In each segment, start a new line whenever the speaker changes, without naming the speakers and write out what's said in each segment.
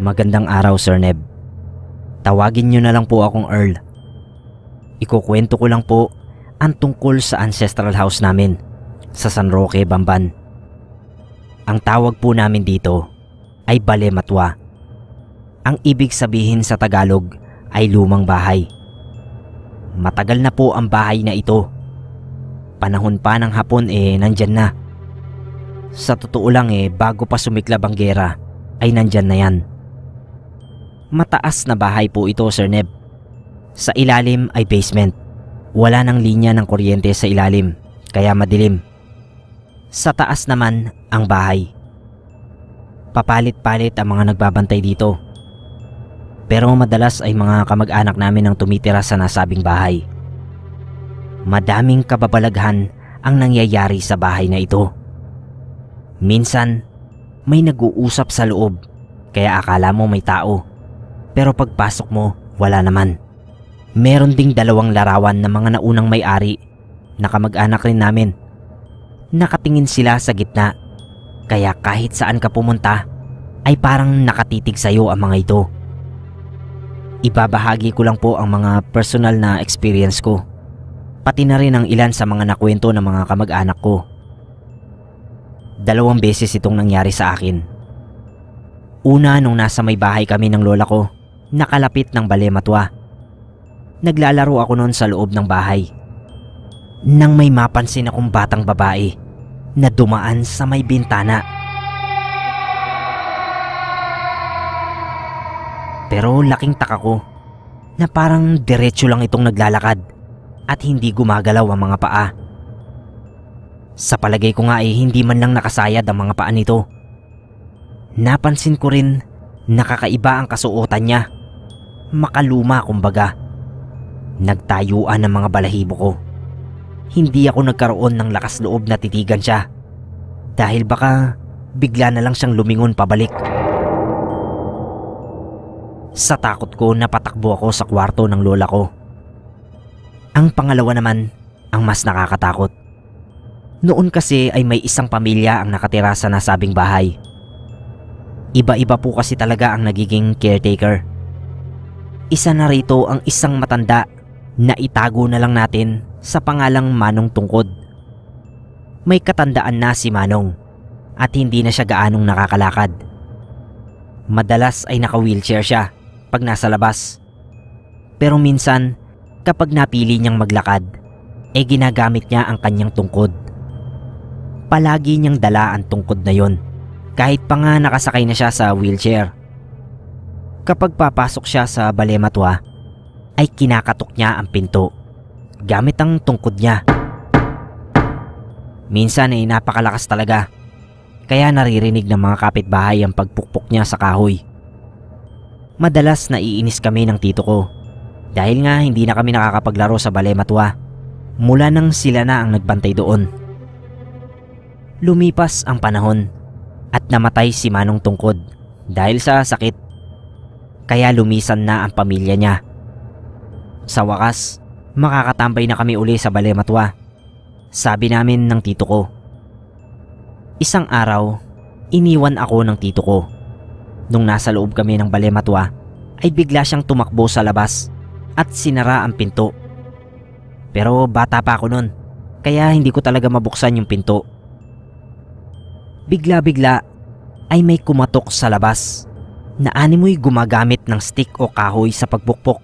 Magandang araw, Sir Nebb. Tawagin niyo na lang po akong Earl. Ikukwento ko lang po ang tungkol sa ancestral house namin sa San Roque, Bamban. Ang tawag po namin dito ay Bale Matua. Ang ibig sabihin sa Tagalog ay lumang bahay. Matagal na po ang bahay na ito. Panahon pa ng Hapon nandyan na. Sa totoo lang bago pa sumiklab ang gera ay nandyan na yan. Mataas na bahay po ito, Sir Nebb. Sa ilalim ay basement. Wala nang linya ng kuryente sa ilalim, kaya madilim. Sa taas naman ang bahay. Papalit-palit ang mga nagbabantay dito. Pero madalas ay mga kamag-anak namin ang tumitira sa nasabing bahay. Madaming kababalaghan ang nangyayari sa bahay na ito. Minsan, may nag-uusap sa loob, kaya akala mo may tao. Pero pagpasok mo, wala naman. Meron ding 2 larawan ng mga naunang may-ari na kamag-anak rin namin. Nakatingin sila sa gitna, kaya kahit saan ka pumunta ay parang nakatitig sa'yo ang mga ito. Ibabahagi ko lang po ang mga personal na experience ko, pati na rin ang ilan sa mga nakwento ng mga kamag-anak ko. 2 beses itong nangyari sa akin. Una nung nasa may bahay kami ng lola ko, nakalapit ng Bale Matua. Naglalaro ako noon sa loob ng bahay nang may mapansin akong batang babae na dumaan sa may bintana. Pero laking taka ko na parang diretso lang itong naglalakad at hindi gumagalaw ang mga paa. Sa palagay ko nga hindi man lang nakasayad ang mga paa nito. Napansin ko rin nakakaiba ang kasuotan niya. Makaluma kumbaga. Nagtayuan ang mga balahibo ko. Hindi ako nagkaroon ng lakas loob na titigan siya dahil baka bigla na lang siyang lumingon pabalik. Sa takot ko napatakbo ako sa kwarto ng lola ko. Ang pangalawa naman ang mas nakakatakot. Noon kasi ay may isang pamilya ang nakatira sa nasabing bahay. Iba-iba po kasi talaga ang nagiging caretaker. Isa na rito ang isang matanda na itago na lang natin sa pangalang Manong Tungkod. May katandaan na si Manong at hindi na siya gaanong nakakalakad. Madalas ay naka-wheelchair siya pag nasa labas. Pero minsan kapag napili niyang maglakad, ginagamit niya ang kanyang tungkod. Palagi niyang dala ang tungkod na yon kahit pa nga nakasakay na siya sa wheelchair. Kapag papasok siya sa Bale Matua, ay kinakatok niya ang pinto gamit ang tungkod niya. Minsan napakalakas talaga, kaya naririnig ng mga kapitbahay ang pagpukpok niya sa kahoy. Madalas naiinis kami ng tito ko dahil nga hindi na kami nakakapaglaro sa Bale Matua mula nang sila na ang nagbantay doon. Lumipas ang panahon at namatay si Manong Tungkod dahil sa sakit. Kaya lumisan na ang pamilya niya. Sa wakas, makakatambay na kami uli sa Bale Matua, sabi namin ng tito ko. Isang araw, iniwan ako ng tito ko. Nung nasa loob kami ng Bale Matua, ay bigla siyang tumakbo sa labas at sinara ang pinto. Pero bata pa ako nun, kaya hindi ko talaga mabuksan yung pinto. Bigla-bigla ay may kumatok sa labas na animoy gumagamit ng stick o kahoy sa pagbukpok.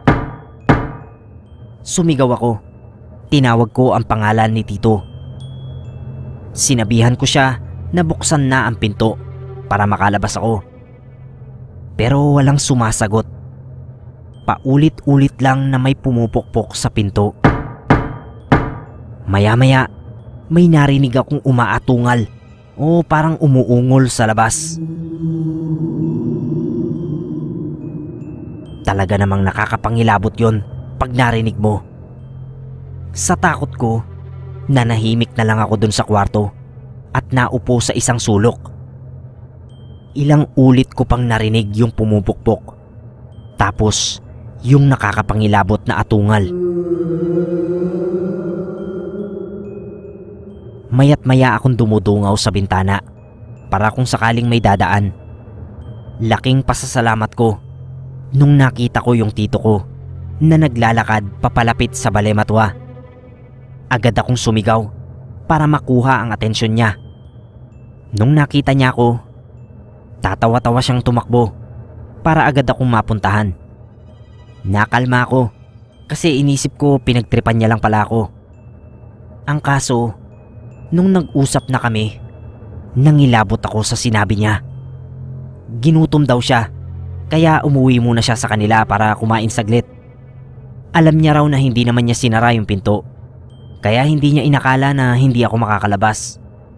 Sumigaw ako. Tinawag ko ang pangalan ni tito. Sinabihan ko siya na buksan na ang pinto para makalabas ako. Pero walang sumasagot. Paulit-ulit lang na may pumupukpok sa pinto. Maya-maya, may narinig akong umaatungal o parang umuungol sa labas. Talaga namang nakakapangilabot yon pag narinig mo. Sa takot ko, nanahimik na lang ako dun sa kwarto at naupo sa isang sulok. Ilang ulit ko pang narinig yung pumupukpok. Tapos, yung nakakapangilabot na atungal. Mayat maya akong dumudungaw sa bintana para kung sakaling may dadaan. Laking pasasalamat ko nung nakita ko yung tito ko na naglalakad papalapit sa Bale Matua. Agad akong sumigaw para makuha ang atensyon niya. Nung nakita niya ako, tatawa-tawa siyang tumakbo para agad akong mapuntahan. Nakalma ako kasi inisip ko pinagtripan niya lang pala ako. Ang kaso, nung nag-usap na kami, nangilabot ako sa sinabi niya. Ginutom daw siya, kaya umuwi muna siya sa kanila para kumain saglit. Alam niya raw na hindi naman niya sinara yung pinto, kaya hindi niya inakala na hindi ako makakalabas.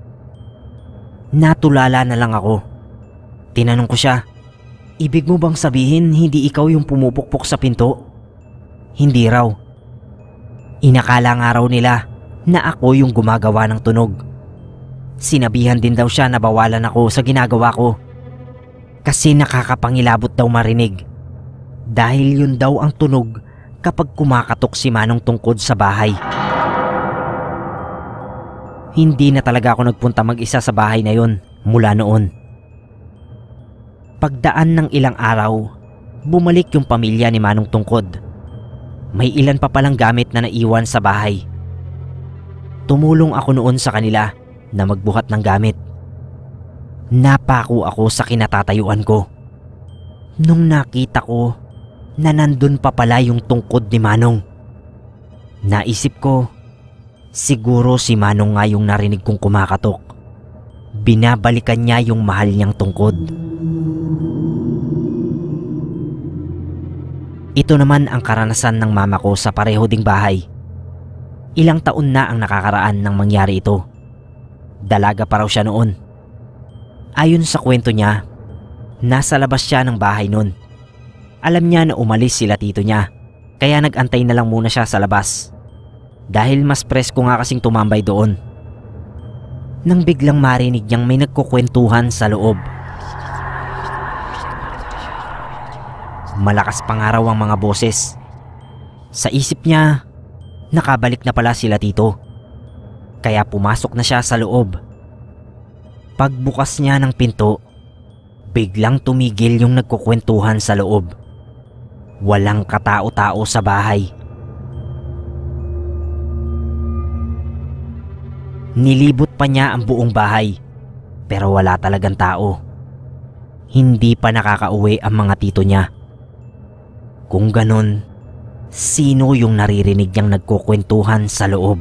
Natulala na lang ako. Tinanong ko siya, ibig mo bang sabihin hindi ikaw yung pumupukpok sa pinto? Hindi raw. Inakala nga raw nila na ako yung gumagawa ng tunog. Sinabihan din daw siya na bawalan ako sa ginagawa ko kasi nakakapangilabot daw marinig, dahil yun daw ang tunog kapag kumakatok si Manong tungkod sa bahay. Hindi na talaga ako nagpunta mag-isa sa bahay na yun mula noon. Pagdaan ng ilang araw, bumalik yung pamilya ni Manong tungkod. May ilan pa palang gamit na naiwan sa bahay. Tumulong ako noon sa kanila na magbuhat ng gamit. Napako ako sa kinatatayuan ko nung nakita ko na nandun pa pala yung tungkod ni Manong. Naisip ko, siguro si Manong nga yung narinig kong kumakatok. Binabalikan niya yung mahal niyang tungkod. Ito naman ang karanasan ng mama ko sa pareho ding bahay. Ilang taon na ang nakakaraan nang mangyari ito. Dalaga pa raw siya noon. Ayon sa kwento niya, nasa labas siya ng bahay noon. Alam niya na umalis sila tito niya, kaya nag-antay na lang muna siya sa labas. Dahil mas presko nga kasing tumambay doon. Nang biglang marinig niyang may nagkukwentuhan sa loob. Malakas pa nga raw ang mga boses. Sa isip niya, nakabalik na pala sila tito. Kaya pumasok na siya sa loob. Pagbukas niya ng pinto, biglang tumigil yung nagkukwentuhan sa loob. Walang katao-tao sa bahay. Nilibot pa niya ang buong bahay, pero wala talagang tao. Hindi pa nakakauwi ang mga tito niya. Kung ganon, sino yung naririnig niyang nagkukwentuhan sa loob?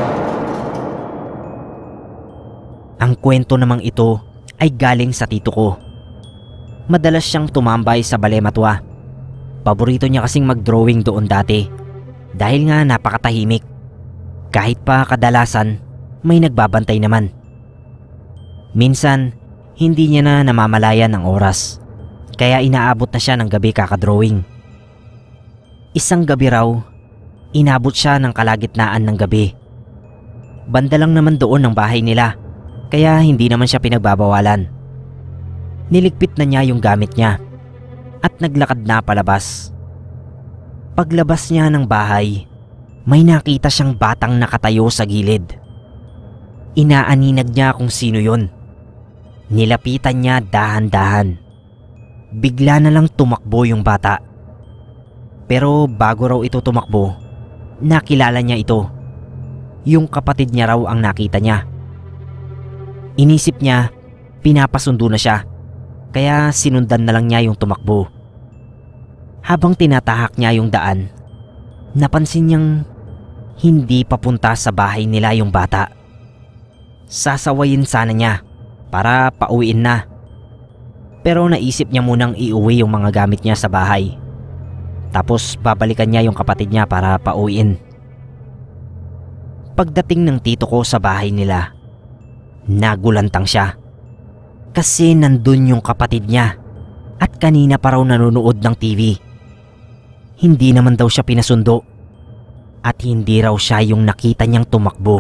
Ang kwento namang ito ay galing sa tito ko. Madalas siyang tumambay sa Bale Matua. Paborito niya kasing mag-drawing doon dati dahil nga napakatahimik. Kahit pa kadalasan may nagbabantay naman. Minsan, hindi niya na namamalayan ang oras, kaya inaabot na siya ng gabi kakadrawing. Isang gabi raw, inabot siya ng kalagitnaan ng gabi. Banda lang naman doon ang bahay nila, kaya hindi naman siya pinagbabawalan. Niligpit na niya yung gamit niya at naglakad na palabas. Paglabas niya ng bahay, may nakita siyang batang nakatayo sa gilid. Inaaninag niya kung sino yun. Nilapitan niya dahan-dahan. Bigla na lang tumakbo yung bata. Pero bago raw ito tumakbo, nakilala niya ito. Yung kapatid niya raw ang nakita niya. Inisip niya, pinapasundo na siya, kaya sinundan na lang niya yung tumakbo. Habang tinatahak niya yung daan, napansin niyang hindi papunta sa bahay nila yung bata. Sasawayin sana niya para pauwiin na. Pero naisip niya munang iuwi yung mga gamit niya sa bahay. Tapos babalikan niya yung kapatid niya para pauwiin. Pagdating ng tito ko sa bahay nila, nagulantang siya. Kasi nandun yung kapatid niya at kanina pa raw nanonood ng TV. Hindi naman daw siya pinasundo at hindi raw siya yung nakita niyang tumakbo.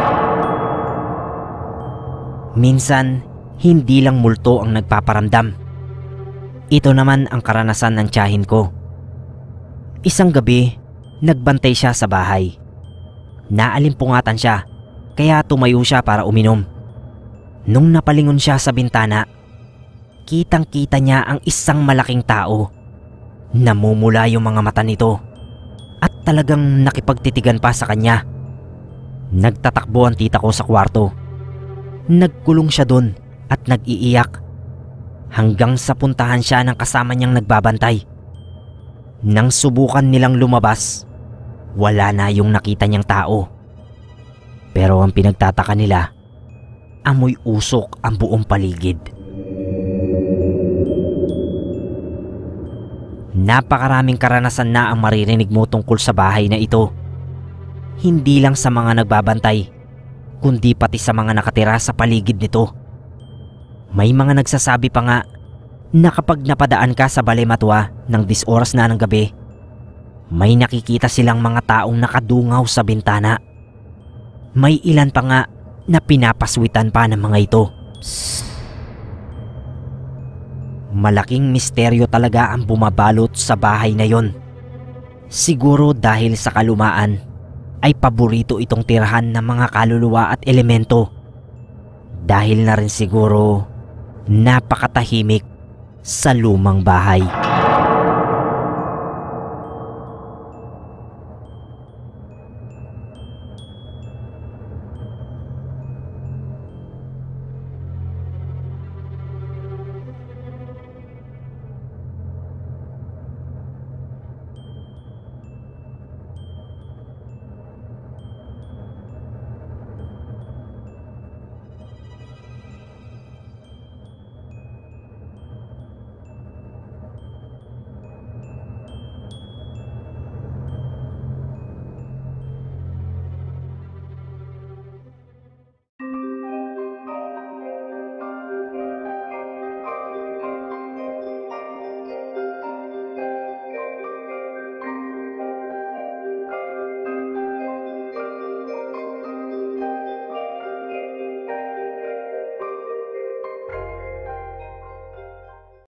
Minsan, hindi lang multo ang nagpaparamdam. Ito naman ang karanasan ng tiyahin ko. Isang gabi, nagbantay siya sa bahay. Naalimpungatan siya, kaya tumayo siya para uminom. Nung napalingon siya sa bintana, Kitang-kita niya ang isang malaking tao. Namumula yung mga mata nito at talagang nakipagtitigan pa sa kanya. Nagtatakbo ang tita ko sa kwarto. Nagkulong siya dun at nag-iiyak hanggang sa puntahan siya ng kasama niyang nagbabantay. Nang subukan nilang lumabas, wala na yung nakita niyang tao. Pero ang pinagtataka nila, amoy usok ang buong paligid. Napakaraming karanasan na ang maririnig mo tungkol sa bahay na ito. Hindi lang sa mga nagbabantay, kundi pati sa mga nakatira sa paligid nito. May mga nagsasabi pa nga na kapag napadaan ka sa Bale Matua ng 10 oras na ng gabi, may nakikita silang mga taong nakadungaw sa bintana. May ilan pa nga na pinapaswitan pa ng mga ito. Psst. Malaking misteryo talaga ang bumabalot sa bahay na yon. Siguro dahil sa kalumaan ay paborito itong tirahan ng mga kaluluwa at elemento. Dahil na rin siguro napakatahimik sa lumang bahay.